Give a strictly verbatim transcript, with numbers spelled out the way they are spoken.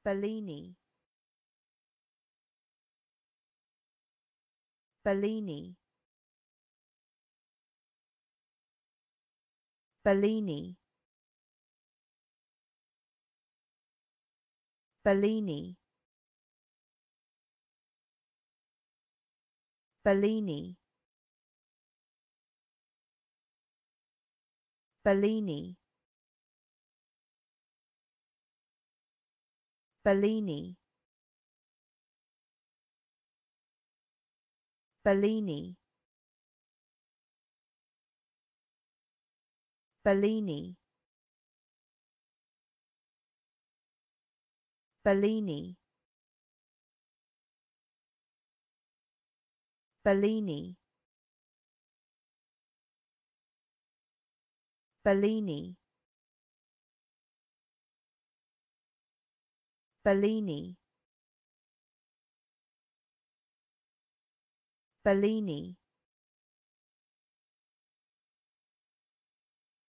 Bellini, Bellini, Bellini, Bellini, Bellini, Bellini, Bellini, Bellini, Bellini, Bellini, Bellini, Bellini, Bellini, Bellini,